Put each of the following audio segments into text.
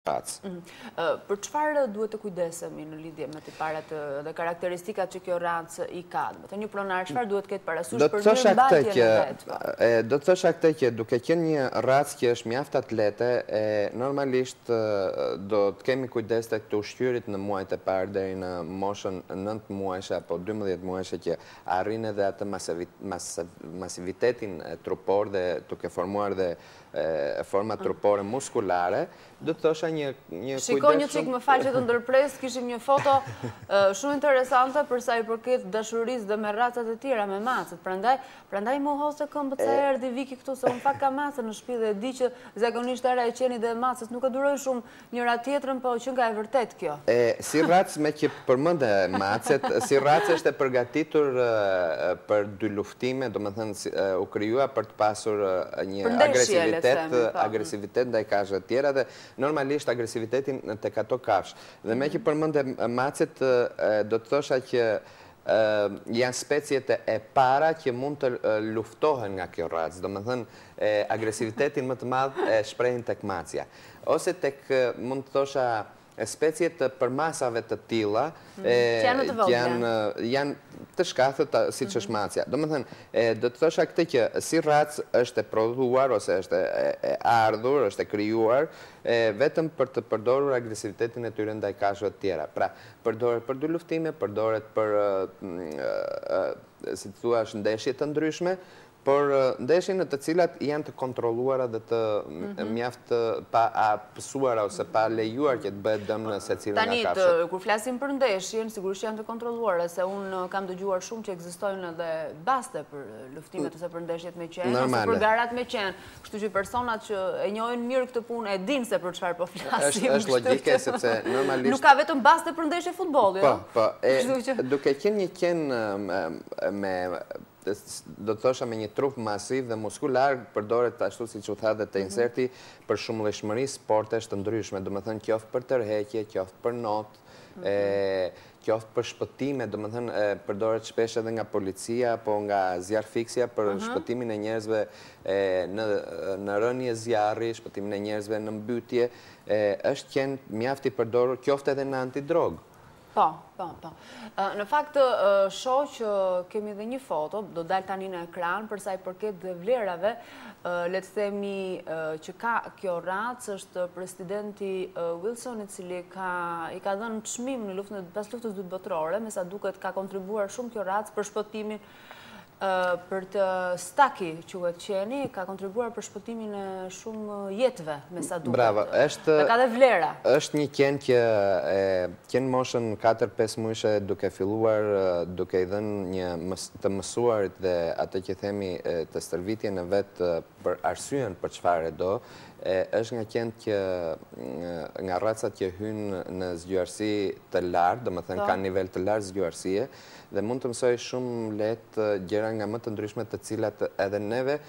racë. Për çfarë duhet të kujdesemi në lidhje me të parat dhe karakteristikat që kjo racë i ka? Të një pronar, çfarë duhet ketë parasysh për mirëmbajtjen e vet? Do të thosha këtë që duke qenë një racë që është mjaft atlete, normalisht do të kemi kujdes të këtu ushqyrit në muajt e parë deri në moshën 9 muajshe apo 12 muajshe që arrin edhe atë masivitetin trupor dhe duke formuar dhe forma trupore muskulare, do të thosha një kujdes. Shikoj një çik, më fal që të ndërpres, kishim një foto shumë interesante për sa i përket dashurisë dhe me racat e tjera, me macet. Prandaj mohose këmbët sa erdhi Viki këtu, se unë fakt ka macet në shtëpi dhe e di që zakonisht era e qeni dhe macet nuk e durojnë shumë njëra tjetrën, po që nga e vërtet kjo. Si racë me që përmënde macet, si racë është e përgatitur për dy luftime, do më thënë u kryua për të pasur një agresivitet ndaj kafshëve të tjera dhe normalisht agresivitetin tek ato kafshë. Dhe me që përmënde macet, do të thosha që janë speciet e para që mund të luftohen nga kjo racë. Do më thënë agresivitetin më të madhë e shprehin tek macja. Ose tek mund të thosha speciet të përmasave të tilla janë të shkathët si që është macja. Do më thënë, do të thosha këtë që si racë është e prodhuar ose është e ardhur, është e kryuar, vetëm për të përdorur agresivitetin e tyre ndaj kafshëve të tjera. Pra, përdoret për dy luftime, përdoret për, si të thua, ndeshje të ndryshme, por ndeshje në të cilat janë të kontrolluara dhe të mjaft pa apësuara ose pa lejuar që të bëhet dëm në secilën nga kafshët. Tanit, kur flasim për ndeshjen, sigurisht janë të kontrolluara, se unë kam dëgjuar shumë që ekzistojnë edhe baste për luftimet ose për ndeshjet me qenë, ose për garat me qenë. Kështu që personat që e njohin mirë këtë punë e dinë se për çfarë po flasim. Është logjike sepse normalisht nuk ka vetëm baste për ndeshje futbolli, jo? Po, duke qenë një qenë me do të thosha me një trup masiv dhe muskular, përdoret ashtu si që u tha dhe të inserti për shumëllëshmëri sportesh të ndryshme, do më thënë qoftë për tërheqje, qoftë për not, qoftë për shpëtime, do më thënë përdoret shpesh edhe nga policia apo nga zjarfiksja për shpëtimin e njerëzve në rënje zjarri, shpëtimin e njerëzve në mbytje, është qenë mjafti përdorur qoftë edhe në antidrogë. Po. Në fakt, shoh që kemi dhe një foto, do dalë tani në ekran, përsa i përket dhe vlerave, le të themi që ka kjo racë, është presidenti Wilson, i cili i ka dhënë çmim në pas luftës dytë botërore, me sa duket ka kontribuar shumë kjo racë për shpëtimin për të staki që qeni, ka kontribuar për shpëtimin e shumë jetëve, me sa duket. Bravo, dhe ka dhe vlera. Është një qenë që qenë moshën 4-5 muajshe duke filluar, duke i dhënë një të mësuarit dhe atë që themi të stërvitje në vetë për arsyen për çfarë do, është nga qenë që nga racat që hynë në zgjuarësi të lartë, do më thënë ka nivel të lartë zgjuarësie, dhe mund të mësoj shumë letë gjëra nga më të ndryshme të cilat edhe neve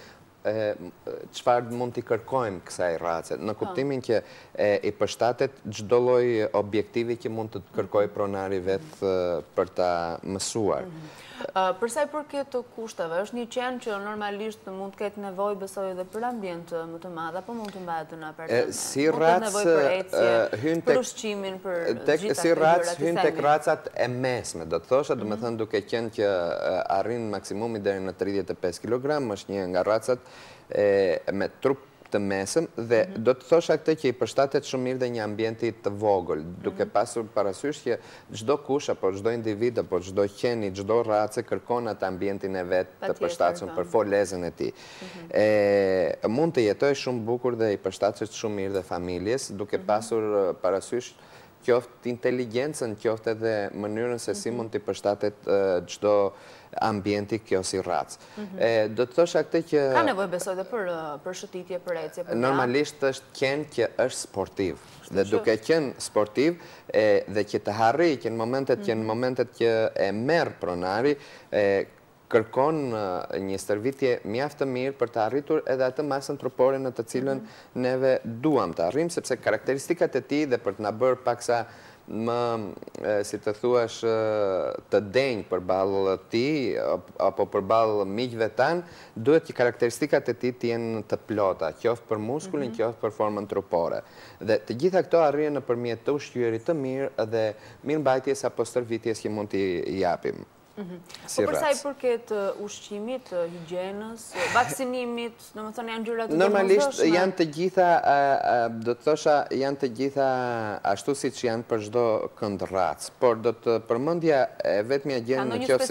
çfarë mund t'i kërkojmë kësaj race, në kuptimin që i përshtatet çdo lloj objektivi që mund të kërkoj pronari vetë për ta mësuar. Përsa i përket të kushteve, është një qenë që normalisht mund të ketë nevojë, besoj edhe për ambient më të madh, apo mund të mbahet në apartament? Si racë hyn për ushqimin, për gjitha si racë hyn tek racat e mesme, do të thosha, do të thënë duke qenë që arrin maksimumi deri në 35 kg, është një nga racat me trup të mesëm dhe do të thosha këtë që i përshtatet shumë mirë dhe një ambienti të vogël, duke pasur parasysh që çdo kush apo çdo individ apo çdo qeni, çdo race kërkon atë ambientin e vet të përshtatshëm për folezën e tij. Mund të jetojë shumë bukur dhe i përshtatet shumë mirë dhe familjes, duke pasur parasysh qoftë inteligjencën, qoftë edhe mënyrën se si mund t'i përshtatet çdo ambienti kjo si racë. Do të thosha këtë që ka nevojë besoj dhe për shëtitje, për ecje, për normalisht është qenë që është sportiv. Dhe duke qenë sportiv dhe që të harri që në momentet që e merr pronari, kërkon një stërvitje mjaft të mirë për të arritur edhe atë masën trupore në të cilën neve duam të arrim, sepse karakteristikat e tij dhe për të na bërë paksa si të thuash, të denjë për balë ti, apo për balë miqve tanë, duhet që karakteristikat e ti t'jenë të plota, qoftë për muskulin, qoftë për formën trupore. Dhe të gjitha këto arrijen nëpërmjet të ushqyerit të mirë dhe mirëmbajtjes apo stërvitjes që mund t'i japim. Po përsa i përket ushqimit, higjienës, vaksinimit, në më thënë janë gjyra të normalisht janë të gjitha, do të thosha, janë të gjitha ashtu si që janë për çdo kënd racë, por do të përmendja e vetmja gjë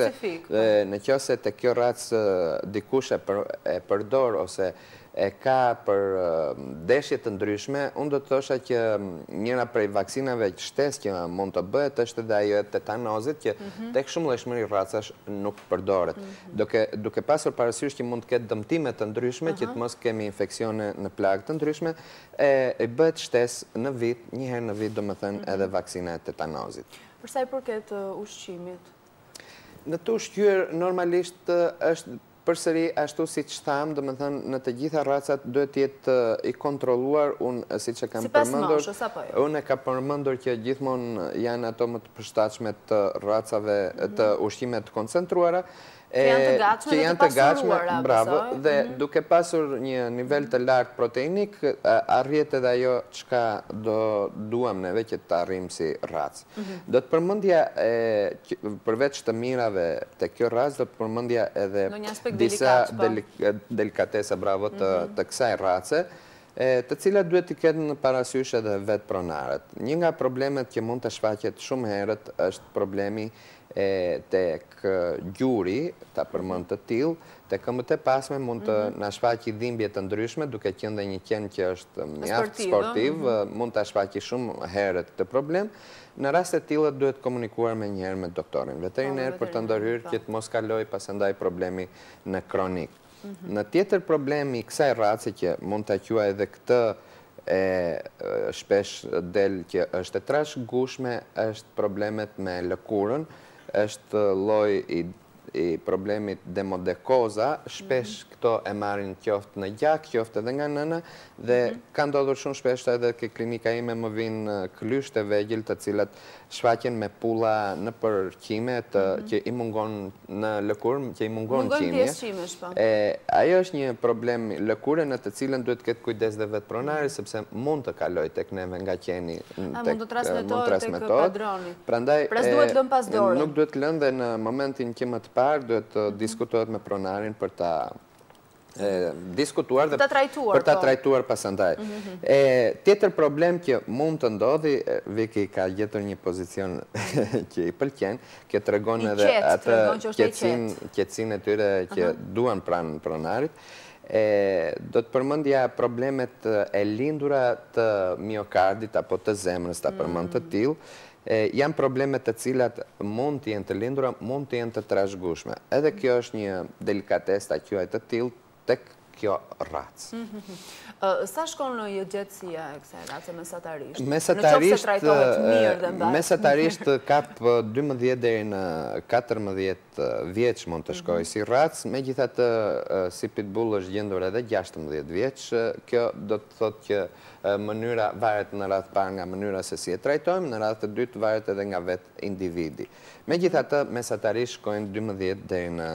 në qoftë se të kjo racë dikush e përdor ose e ka për deshje të ndryshme, unë do të thosha që njëra prej vaksinave që shtesë që mund të bëhet është edhe ajo e tetanozit që tek shumëllëshmëri racash nuk përdoret. Duke pasur parasysh që mund të ketë dëmtime të ndryshme, që të mos kemi infeksione në plagë të ndryshme, e bëhet shtesë në vit, njëherë në vit do më thënë edhe vaksina e tetanozit. Përsa i përket ushqimit? Në të ushqyer normalisht është përsëri ashtu si që thamë, do më thënë, në të gjitha racat duhet jetë i kontroluar, unë si që kam përmëndur, unë e ka përmëndur që gjithmonë janë ato më të përshtatshme të racave të ushqimet koncentruara, që janë të gatshme, bravo, dhe duke pasur një nivel të lartë proteinik, arjet edhe ajo çka duam neve që të arrim si racë. Do të përmendja, përveç të mirave të kjo racë, do të përmendja edhe disa delikatesa, bravo, të kësaj race, të cilat duhet të ketë në parasysh edhe vetë pronarët. Një nga problemet që mund të shfaqet shumë herët është problemi tek gjuri, ta përmend të tillë, tek këmbët e pasme mund të na shfaqë dhimbje të ndryshme, duke qenë dhe një qen që është mjaft sportiv, mund ta shfaqë shumë herët këtë problem. Në rast të tilla duhet komunikuar më njëherë me doktorin veteriner për të ndërhyrë që të mos kalojë pasandaj problemi në kronik. Në tjetër problemi i kësaj race që mund ta quaj edhe këtë shpesh del që është e trashëgueshme, është problemet me lëkurën, është lloj i problemit demodekoza, shpesh këto e marrin qoftë në gjak, qoftë edhe nga nëna, dhe ka ndodhur shumë shpesh edhe ke klinika ime më vinë klysh të vegjël të cilat shfaqen me pulla në përqime që i mungon në lëkurë, që i mungon qimje. Ajo është një problem lëkure në të cilën duhet ketë kujdes dhe vetë pronari, sepse mund të kaloj tek neve nga qeni. Mund të transmetohet tek padroni. Prandaj Pras duhet lënë pas dore. Nuk duhet lënë dhe në momentin që më të parë duhet të diskutohet me pronarin për ta diskutuar dhe për ta trajtuar pasandaj. Tjetër problem që mund të ndodhi, Viki ka gjetur një pozicion që i pëlqen, që tregon edhe atë qetësinë e tyre që duan pranë pronarit. Do të përmendja problemet e lindura të miokardit apo të zemrës, ta përmend të tillë. Janë problemet të cilat mund të jenë të lindura, mund të jenë të trashëgueshme. Edhe kjo është një delikatesë ta quaj të tillë tek kjo racë. Sa shkon në jetësia e kësaj race mesatarisht? Mesatarisht kap 12 deri në 14 vjeç mund të shkojë si racë, megjithatë si pitbull është gjendur edhe 16 vjeç. Kjo do të thotë që mënyra varet në radhë parë nga mënyra se si e trajtojmë, në radhë të dytë varet edhe nga vetë individi. Megjithatë mesatarisht shkojnë 12 deri në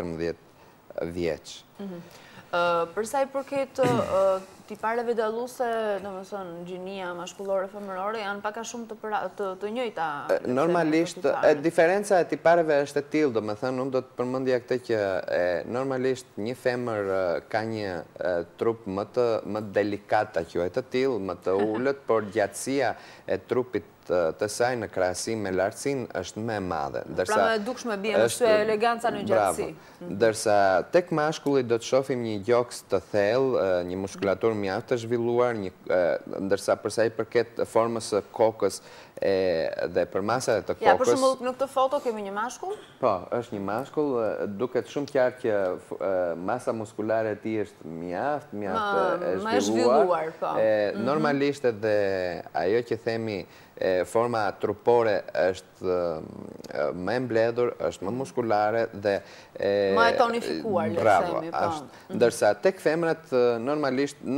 14 vjeç. Përsa i përket tipareve dalluse, domethënë gjinia mashkullore femërore janë pak a shumë të njëjta. Normalisht diferenca e tipareve është e tillë, domethënë unë do të përmendja këtë që normalisht një femër ka një trup më delikat, ta quaj të tillë, më të ulët, por gjatësia e trupit të saj në krahasim me lartësinë është më e madhe. Pra më dukshme bie më shumë eleganca në gjatësi. Ndërsa tek mashkulli do të shohim një gjoks të thellë, një muskulaturë mjaft të zhvilluar, ndërsa përsa i përket formës së kokës dhe përmasave të kokës. Ja, për shembull në këtë foto kemi një mashkull? Po, është një mashkull, duket shumë qartë që masa muskulare e tij është mjaft e zhvilluar. Normalisht edhe ajo që themi forma trupore është më e mbledhur, është më muskulare dhe më e tonifikuar, le të themi. Ndërsa tek femrat normalisht nuk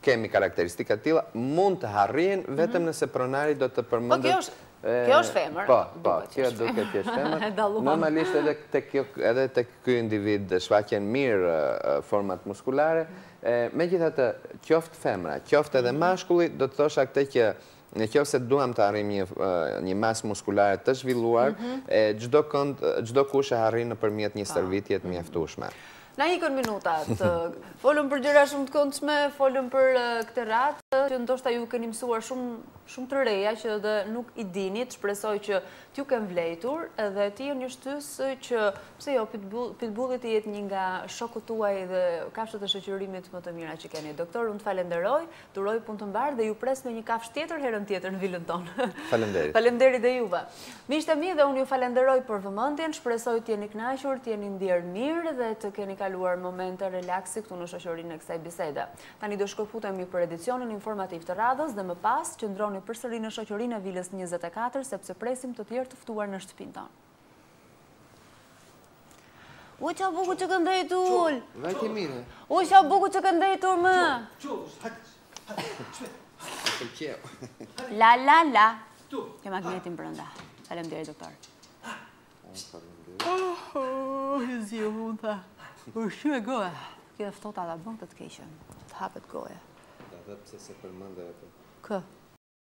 kemi karakteristika tilla, mund të harrien vetëm nëse pronari do të përmendet. Kjo është femër. Po, kjo duket që është femër. Normalisht edhe të ky individ shfaqen mirë format muskulare. Megjithatë, qoftë femra, qoftë edhe mashkulli, do të thosha këtë që në qoftë se duam të arrim një masë muskulare të zhvilluar, çdo kush e arrin nëpërmjet një stërvitje të mjaftueshme. Na ikën minutat, folëm për gjëra shumë të këndshme, folëm për këtë ratë, që ndoshta ju keni mësuar shumë të reja që dhe nuk i dinit, shpresoj që t'ju kem vlejtur, edhe ti një shtys që, pse jo, pitbullit i jetë një nga shokët tuaj dhe kafshët e shoqërimit më të mira që keni. Doktor, unë të falenderoj, duroj punë të mbarë dhe ju pres me një kafsh tjetër herën tjetër në vilën tonë. Falenderit. Falenderit dhe juve. Miqtë e mi dhe unë ju falenderoj për vëmendjen, shpresoj t'jeni kënaqur, t'jeni ndjerë mirë dhe të keni kaluar momente relaksi këtu në shoqërinë e kësaj bisede. Tani do shkëputemi për edicionin informativ të radhës dhe më pas qëndroni përsëri në shoqërinë e Vilës 24 sepse presim të tjerë të ftuar në shtëpinë tonë. U qa buku që këndejtur! Vajti mire. U qa buku që këndejtur më! La la la! Ke magnetin brënda. Faleminderit doktor. Zio mund tha. Shumë e goja. Kjo e ftota da bënd të keqen. Të hapet goja. Da dhe pse se përmënde e të. Kë?